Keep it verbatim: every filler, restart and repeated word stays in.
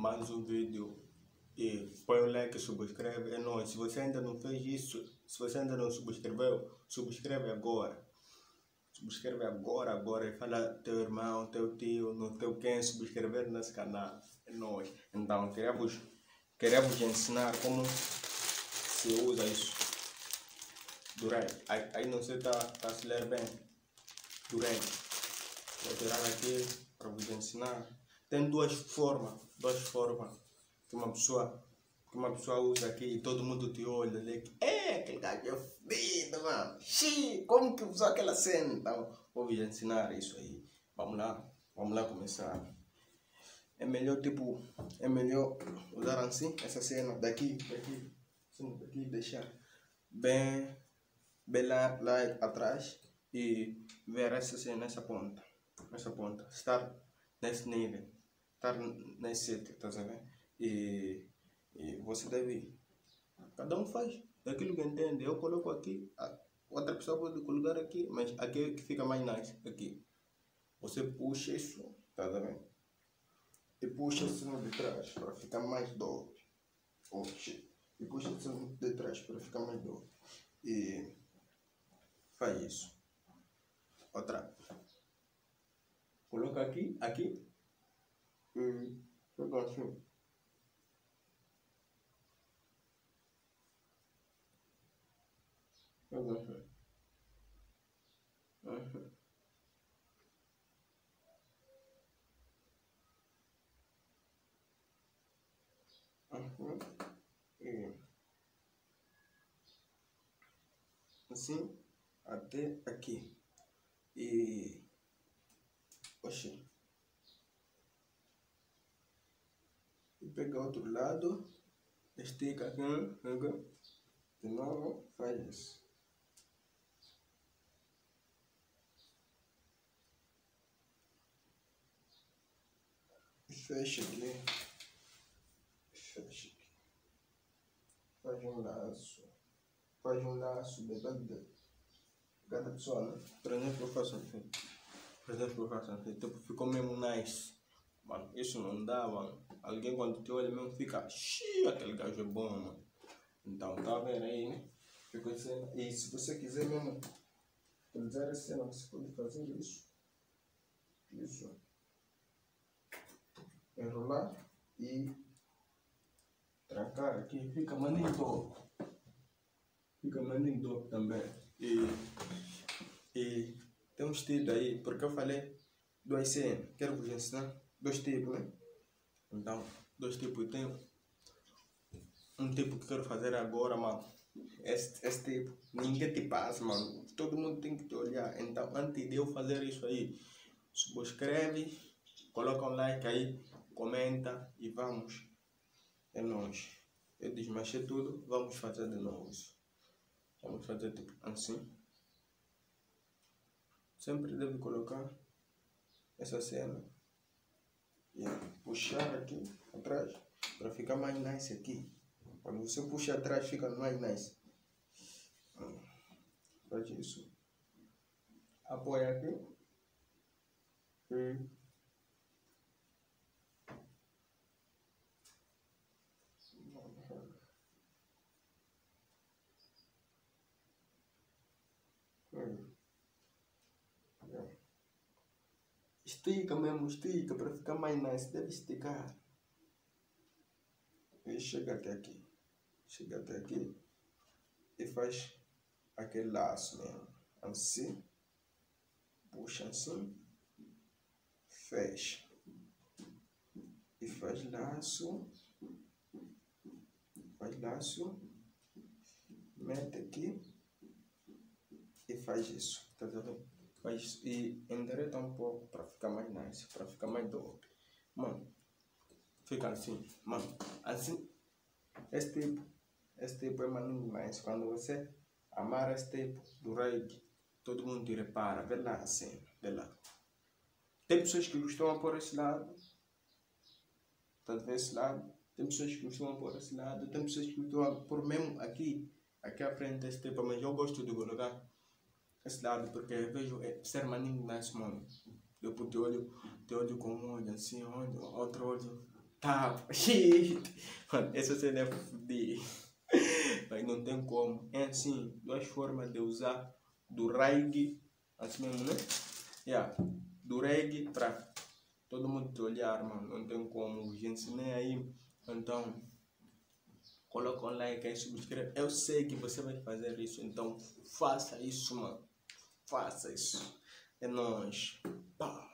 mais um vídeo. E põe o like, subscreve, é nóis. Se você ainda não fez isso, se você ainda não subscreveu, subscreve agora. Subscreve agora, agora e fala teu irmão, teu tio, no teu quem subscrever nesse canal. É nóis. Então, queremos, queremos ensinar como se usa isso. Durante. Aí, aí não sei se está tá a se ler bem. Durante. Vou tirar aqui para vos ensinar. Tem duas formas, duas formas que uma pessoa, que uma pessoa usa aqui e todo mundo te olha, né? É, aquele gajo é fedido, mano. Xiii, como que usou aquela cena? Então, vou vos ensinar isso aí. Vamos lá, vamos lá começar. É melhor, tipo, é melhor usar assim, essa cena daqui, daqui, assim, daqui, deixar bem, bem lá, lá atrás e ver essa cena nessa ponta, nessa ponta, estar nesse nível, estar nesse sítio, tá sabendo? E, e você deve, cada um faz daquilo que entende. Eu coloco aqui, a outra pessoa pode colocar aqui, mas aqui é que fica mais nice, aqui. Você puxa isso, tá vendo? E puxa assim de trás para ficar mais dobre. Oxi. E puxa assim de trás para ficar mais dobre. E faz isso. Outra. Coloca aqui, aqui. E pega assim. Pega assim. Uhum. Uhum. E assim até aqui. E oxi. E pega outro lado, estica aqui, pega, de novo, faz isso. E fecha aqui, fecha aqui. Faz um laço, faz um laço de cada, cada pessoa, né? Por exemplo, eu faço assim, por exemplo, eu faço assim, tipo, ficou mesmo nice. Mano, isso não dá, mano. Alguém quando te olha mesmo fica, xiii, aquele gajo é bom, mano. Então, tá vendo aí, né? Ficou assim. E se você quiser mesmo utilizar essa cena, você pode fazer isso. Isso. Enrolar e trancar aqui. Fica maninho top. Fica maninho top também. E, e tem um estilo aí, porque eu falei duas cenas. Quero vos ensinar dois tipos, né? Então, dois tipos. Tem um tipo que quero fazer agora, mano. Esse, esse tipo, ninguém te passa, mano. Todo mundo tem que te olhar. Então, antes de eu fazer isso aí, subscreve, coloca um like aí, comenta e vamos. É nóis. Eu desmanchei tudo, vamos fazer de novo isso. Vamos fazer tipo assim. Sempre deve colocar essa cena e puxar aqui atrás para ficar mais nice aqui. Quando você puxa atrás fica mais nice. Faz isso. Apoia aqui. E estica mesmo, estica para ficar mais nice. Deve esticar. E chega até aqui. Chega até aqui. E faz aquele laço mesmo. Assim. Puxa assim. Fecha. E faz laço. Faz laço. Mete aqui. E faz isso. Tá vendo? Faz isso. E endireita um pouco para ficar mais nice. Para ficar mais dope. Mano. Fica assim. Mano. Assim. Esse tipo. Esse tipo é maninho nice. Quando você amarra esse tipo do reggae, todo mundo te repara. Vê lá assim. Vê lá. Tem pessoas que costumam pôr esse lado. Tá vendo esse lado? Tem pessoas que costumam pôr esse lado. Tem pessoas que costumam pôr mesmo aqui. Aqui à frente desse tipo. Mas eu gosto de colocar esse lado porque eu vejo é, ser maninho nice, mano. Depois te olho, te olho com um olho assim, olho, outro olho Tá, mano, essa cena é fodida. Mas não tem como. É assim, duas formas de usar do reggae, assim mesmo, né? Yeah. Do reggae para todo mundo te olhar, mano. Não tem como. Já ensinei aí. Então, coloca um like aí, subscreve. Eu sei que você vai fazer isso, então faça isso, mano. Faça isso. É nóis. Pá.